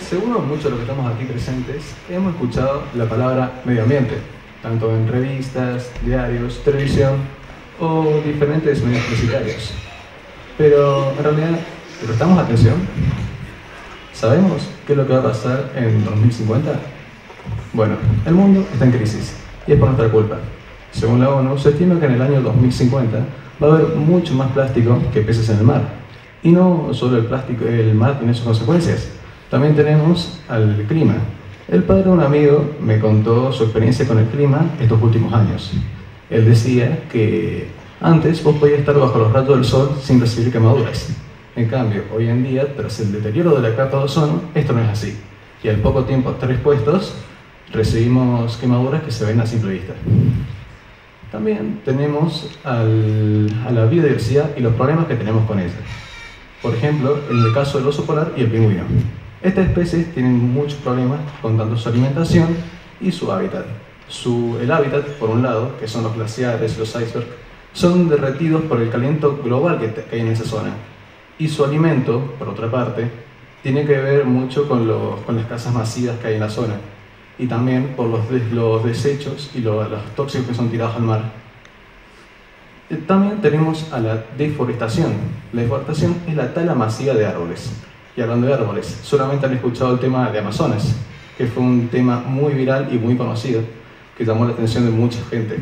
seguro muchos de los que estamos aquí presentes hemos escuchado la palabra medio ambiente, tanto en revistas, diarios, televisión o diferentes medios publicitarios. Pero en realidad, ¿le prestamos atención? ¿Sabemos qué es lo que va a pasar en 2050? Bueno, el mundo está en crisis y es por nuestra culpa. Según la ONU, se estima que en el año 2050 va a haber mucho más plástico que peces en el mar. Y no solo el plástico, el mar tiene sus consecuencias. También tenemos al clima. El padre de un amigo me contó su experiencia con el clima estos últimos años. Él decía que antes vos podías estar bajo los rayos del sol sin recibir quemaduras. En cambio, hoy en día, tras el deterioro de la capa de ozono, esto no es así. Y al poco tiempo de estar expuestos, recibimos quemaduras que se ven a simple vista. También tenemos a la biodiversidad y los problemas que tenemos con ella. Por ejemplo, en el caso del oso polar y el pingüino. Estas especies tienen muchos problemas con tanto su alimentación y su hábitat. El hábitat, por un lado, que son los glaciares y los icebergs, son derretidos por el calentamiento global que hay en esa zona. Y su alimento, por otra parte, tiene que ver mucho con las casas masivas que hay en la zona. Y también por los desechos y los tóxicos que son tirados al mar. También tenemos a la deforestación. La deforestación es la tala masiva de árboles. Y hablando de árboles, solamente han escuchado el tema de Amazonas, que fue un tema muy viral y muy conocido, que llamó la atención de mucha gente.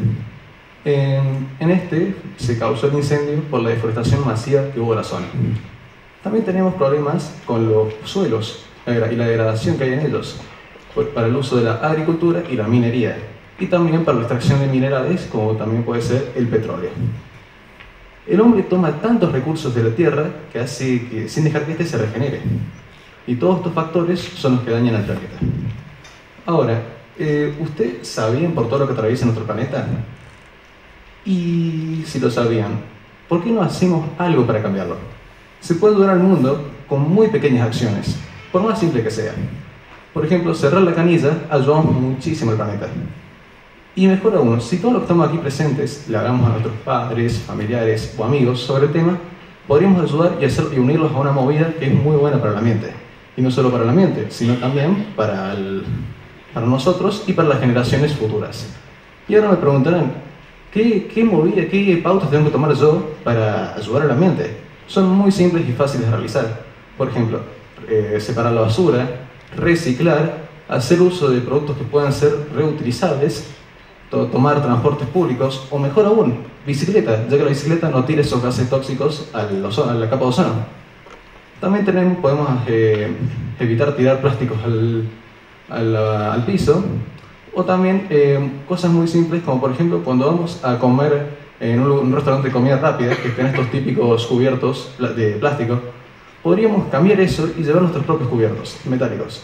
En este se causó el incendio por la deforestación masiva que hubo en la zona. También tenemos problemas con los suelos y la degradación que hay en ellos, para el uso de la agricultura y la minería, y también para la extracción de minerales, como también puede ser el petróleo. El hombre toma tantos recursos de la tierra que hace que, sin dejar que éste se regenere. Y todos estos factores son los que dañan al planeta. Ahora, ¿ustedes sabían por todo lo que atraviesa nuestro planeta? Y si lo sabían, ¿por qué no hacemos algo para cambiarlo? Se puede ayudar al mundo con muy pequeñas acciones, por más simple que sea. Por ejemplo, cerrar la canilla ayudamos muchísimo al planeta. Y mejor aún, si todos los que estamos aquí presentes le hablamos a nuestros padres, familiares o amigos sobre el tema, podríamos ayudar y unirlos a una movida que es muy buena para el ambiente. Y no solo para el ambiente, sino también para nosotros y para las generaciones futuras. Y ahora me preguntarán, ¿qué movida, qué pautas tengo que tomar yo para ayudar al ambiente? Son muy simples y fáciles de realizar. Por ejemplo, separar la basura, reciclar, hacer uso de productos que puedan ser reutilizables, tomar transportes públicos o mejor aún, bicicleta, ya que la bicicleta no tira esos gases tóxicos a la capa de ozono. También podemos evitar tirar plásticos al piso, o también cosas muy simples como por ejemplo cuando vamos a comer en un restaurante de comida rápida que tiene estos típicos cubiertos de plástico, podríamos cambiar eso y llevar nuestros propios cubiertos metálicos.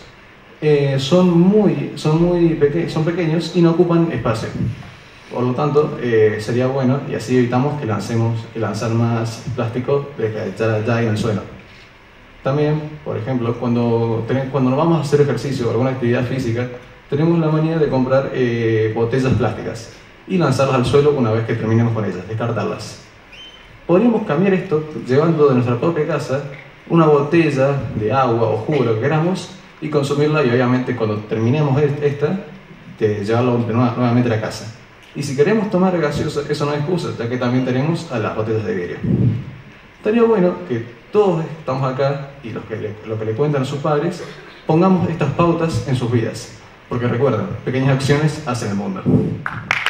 Son pequeños y no ocupan espacio. Por lo tanto, sería bueno y así evitamos que lanzar más plástico de que ya hay en el suelo. También, por ejemplo, cuando nos vamos a hacer ejercicio o alguna actividad física, tenemos la manía de comprar botellas plásticas y lanzarlas al suelo una vez que terminemos con ellas, descartarlas. Podríamos cambiar esto llevando de nuestra propia casa una botella de agua o jugo, lo que queramos, y consumirla, y obviamente cuando terminemos llevarlo nuevamente a la casa. Y si queremos tomar gaseosa, eso no es excusa, ya que también tenemos a las botellas de vidrio. Estaría bueno que todos estamos acá y lo que le cuentan a sus padres, pongamos estas pautas en sus vidas, porque recuerden, pequeñas acciones hacen el mundo.